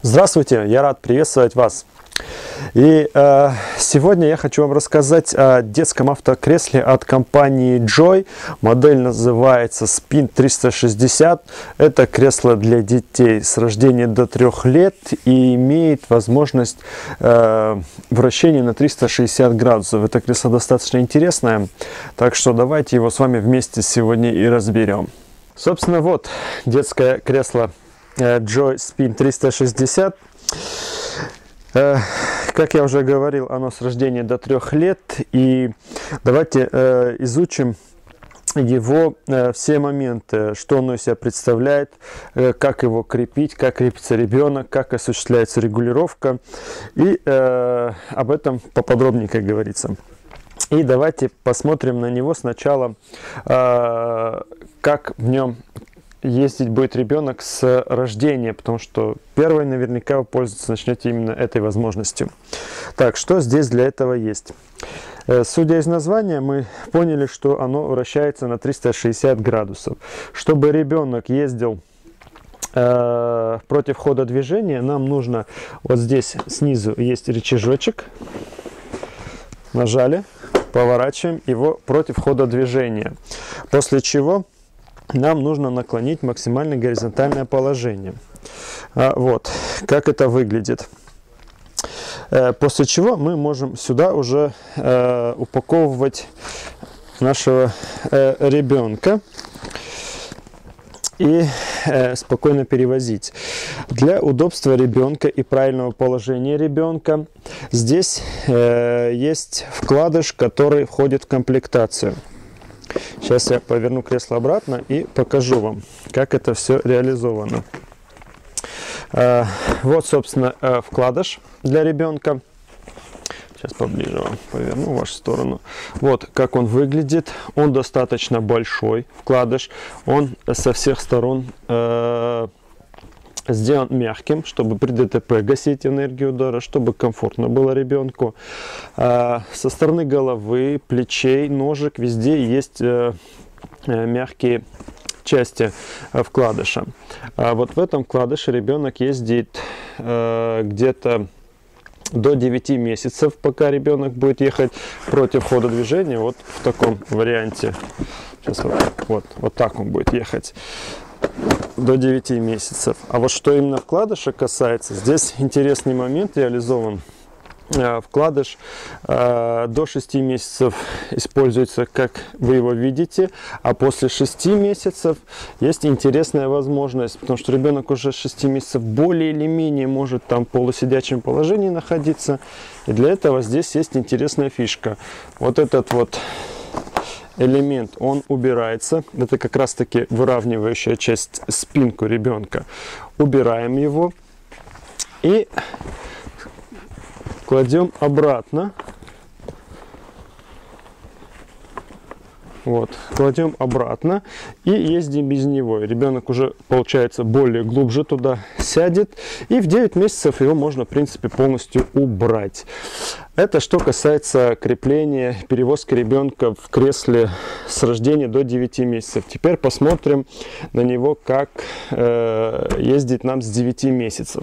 Здравствуйте, я рад приветствовать вас. И сегодня я хочу вам рассказать о детском автокресле от компании Joy. Модель называется Spin 360. Это кресло для детей с рождения до 3 лет и имеет возможность вращения на 360 градусов. Это кресло достаточно интересное, так что давайте его с вами вместе сегодня и разберем. Собственно, вот детское кресло Joy Spin 360. Как я уже говорил, оно с рождения до 3 лет. И давайте изучим его все моменты, что оно из себя представляет, как его крепить, как крепится ребенок, как осуществляется регулировка. И об этом поподробнее, как говорится. И давайте посмотрим на него сначала, как в нем ездить будет ребенок с рождения, потому что первый наверняка вы пользоваться начнете именно этой возможностью. Так, что здесь для этого есть? Судя из названия, мы поняли, что оно вращается на 360 градусов. Чтобы ребенок ездил против хода движения, нам нужно вот здесь снизу есть рычажочек. Нажали, поворачиваем его против хода движения. После чего нам нужно наклонить максимально горизонтальное положение. Вот, как это выглядит. После чего мы можем сюда уже упаковывать нашего ребенка и спокойно перевозить. Для удобства ребенка и правильного положения ребенка здесь есть вкладыш, который входит в комплектацию. Сейчас я поверну кресло обратно и покажу вам, как это все реализовано. Вот, собственно, вкладыш для ребенка. Сейчас поближе вам поверну в вашу сторону. Вот как он выглядит. Он достаточно большой вкладыш. Он со всех сторон сделан мягким, чтобы при ДТП гасить энергию удара, чтобы комфортно было ребенку. Со стороны головы, плечей, ножек везде есть мягкие части вкладыша. Вот в этом вкладыше ребенок ездит где-то до 9 месяцев, пока ребенок будет ехать против хода движения. Вот в таком варианте. Сейчас вот так он будет ехать. До 9 месяцев. А вот что именно вкладыша касается, здесь интересный момент реализован. Вкладыш до 6 месяцев используется, как вы его видите, а после 6 месяцев есть интересная возможность, потому что ребенок уже с 6 месяцев более или менее может там в полусидячем положении находиться, и для этого здесь есть интересная фишка. Вот этот вот элемент, он убирается. Это как раз таки выравнивающая часть спинку ребенка. Убираем его и кладем обратно. Вот, кладем обратно и ездим без него. Ребенок уже, получается, более глубже туда сядет. И в 9 месяцев его можно, в принципе, полностью убрать. Это что касается крепления, перевозки ребенка в кресле с рождения до 9 месяцев. Теперь посмотрим на него, как ездить нам с 9 месяцев.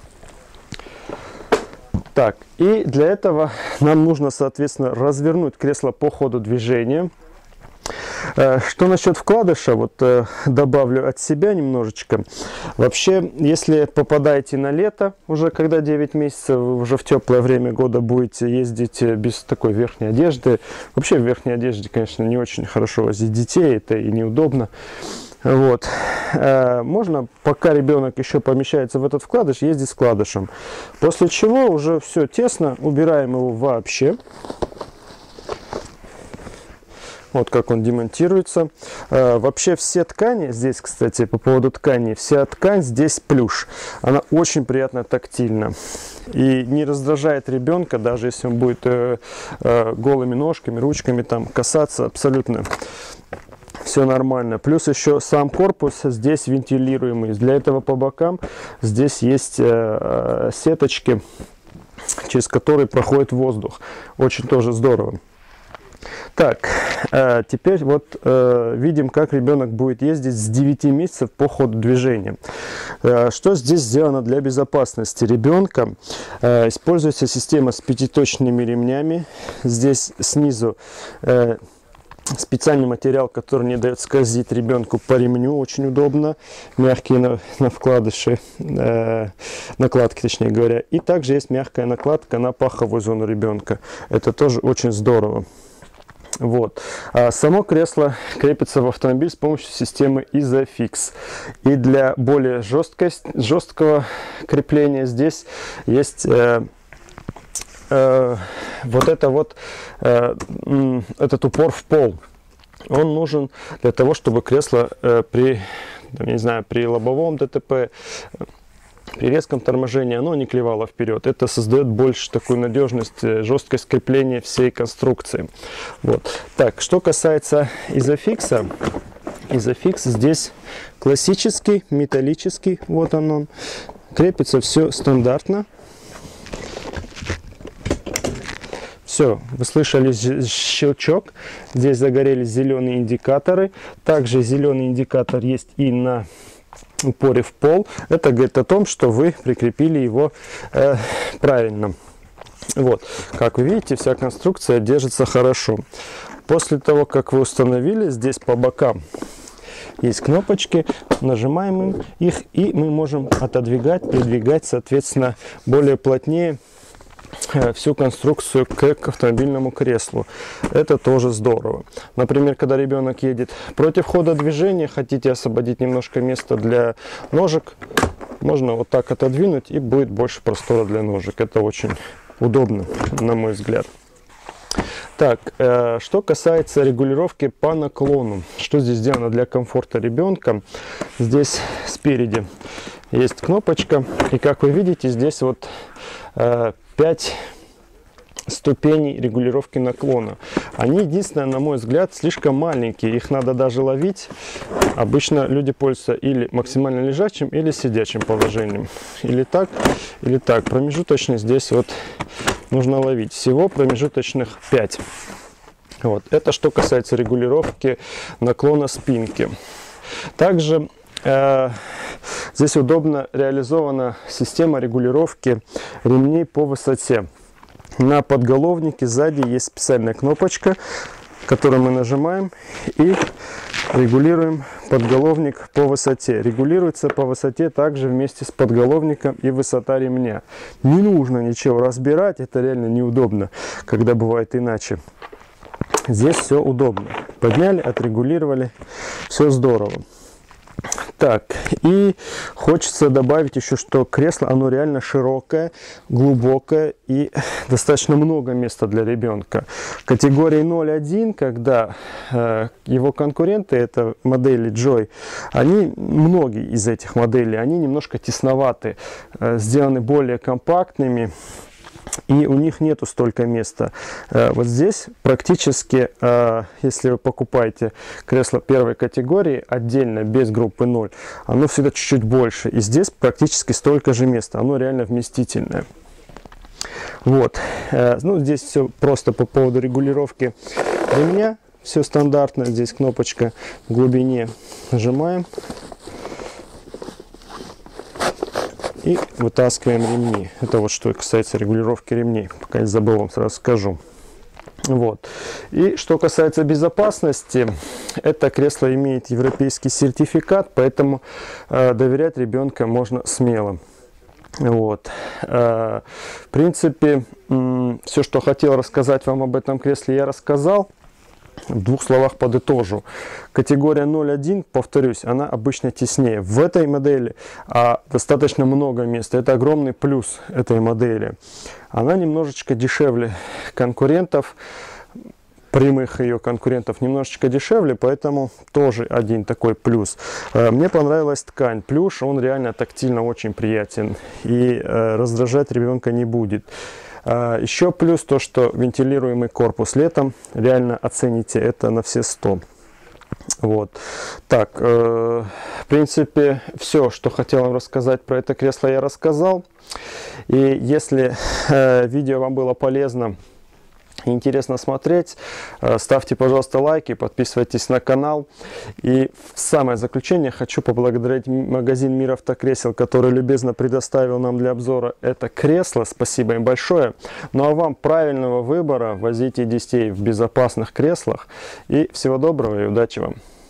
Так, и для этого нам нужно, соответственно, развернуть кресло по ходу движения. Что насчет вкладыша, вот добавлю от себя немножечко. Вообще, если попадаете на лето, уже когда 9 месяцев, вы уже в теплое время года будете ездить без такой верхней одежды. Вообще в верхней одежде, конечно, не очень хорошо возить детей, это и неудобно. Вот. Можно, пока ребенок еще помещается в этот вкладыш, ездить с вкладышем. После чего уже все тесно, убираем его вообще. Вот как он демонтируется. Вообще все ткани, здесь, кстати, по поводу ткани, вся ткань здесь плюш. Она очень приятно тактильна. И не раздражает ребенка, даже если он будет голыми ножками, ручками там касаться, абсолютно все нормально. Плюс еще сам корпус здесь вентилируемый. Для этого по бокам здесь есть сеточки, через которые проходит воздух. Очень тоже здорово. Так, теперь вот видим, как ребенок будет ездить с 9 месяцев по ходу движения. Что здесь сделано для безопасности ребенка? Используется система с пятиточными ремнями. Здесь снизу специальный материал, который не дает скользить ребенку по ремню, очень удобно, мягкие на вкладыши, накладки, точнее говоря. И также есть мягкая накладка на паховую зону ребенка. Это тоже очень здорово. Вот. Само кресло крепится в автомобиль с помощью системы Isofix. И для более жесткого крепления здесь есть вот этот упор в пол. Он нужен для того, чтобы кресло при лобовом ДТП, при резком торможении оно не клевало вперед. Это создает больше такую надежность, жесткость крепления всей конструкции. Вот. Так, что касается Isofix, Isofix здесь классический, металлический, вот он. Крепится все стандартно. Все, вы слышали щелчок, здесь загорелись зеленые индикаторы. Также зеленый индикатор есть и на упоре в пол. Это говорит о том, что вы прикрепили его правильно. Вот, как вы видите, вся конструкция держится хорошо. После того, как вы установили, здесь по бокам есть кнопочки, нажимаем их, и мы можем отодвигать, передвигать, соответственно, более плотнее всю конструкцию к автомобильному креслу. Это тоже здорово. Например, когда ребенок едет против хода движения, хотите освободить немножко места для ножек, можно вот так отодвинуть, и будет больше простора для ножек. Это очень удобно, на мой взгляд. Так, что касается регулировки по наклону, что здесь сделано для комфорта ребенка? Здесь спереди есть кнопочка, и как вы видите, здесь вот 5 ступеней регулировки наклона. Они, единственное, на мой взгляд, слишком маленькие. Их надо даже ловить. Обычно люди пользуются или максимально лежачим, или сидячим положением. Или так, или так. Промежуточно здесь вот нужно ловить. Всего промежуточных 5. Вот. Это что касается регулировки наклона спинки. Также здесь удобно реализована система регулировки ремней по высоте. На подголовнике сзади есть специальная кнопочка, которую мы нажимаем и регулируем подголовник по высоте. Регулируется по высоте также вместе с подголовником и высота ремня. Не нужно ничего разбирать, это реально неудобно, когда бывает иначе. Здесь все удобно. Подняли, отрегулировали, все здорово. Так, и хочется добавить еще, что кресло, оно реально широкое, глубокое и достаточно много места для ребенка. Категории 0.1, когда его конкуренты, это модели Joy, многие из этих моделей, они немножко тесноваты, сделаны более компактными. И у них нету столько места. Вот здесь практически, если вы покупаете кресло первой категории отдельно, без группы 0, оно всегда чуть-чуть больше. И здесь практически столько же места. Оно реально вместительное. Вот. Ну, здесь все просто по поводу регулировки ремня. Все стандартно. Здесь кнопочка в глубине. Нажимаем. И вытаскиваем ремни. Это вот что касается регулировки ремней. Пока не забыл, вам сразу скажу. Вот. И что касается безопасности, это кресло имеет европейский сертификат, поэтому доверять ребенка можно смело. Вот. В принципе, все, что хотел рассказать вам об этом кресле, я рассказал. В двух словах подытожу. Категория 0.1, повторюсь, она обычно теснее. В этой модели достаточно много места. Это огромный плюс этой модели. Она немножечко дешевле конкурентов, прямых ее конкурентов немножечко дешевле, поэтому тоже один такой плюс. Мне понравилась ткань. Плюш, он реально тактильно очень приятен и раздражать ребенка не будет. Еще плюс то, что вентилируемый корпус летом, реально оцените это на все 100. Вот. Так, в принципе, все, что хотел вам рассказать про это кресло, я рассказал. И если видео вам было полезно, интересно смотреть, ставьте, пожалуйста, лайки, подписывайтесь на канал. И в самое заключение хочу поблагодарить магазин Мир Автокресел, который любезно предоставил нам для обзора это кресло. Спасибо им большое. Ну а вам правильного выбора, возите детей в безопасных креслах. И всего доброго и удачи вам!